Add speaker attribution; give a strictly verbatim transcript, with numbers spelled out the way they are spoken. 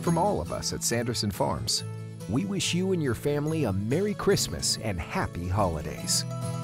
Speaker 1: From all of us at Sanderson Farms, we wish you and your family a Merry Christmas and Happy Holidays.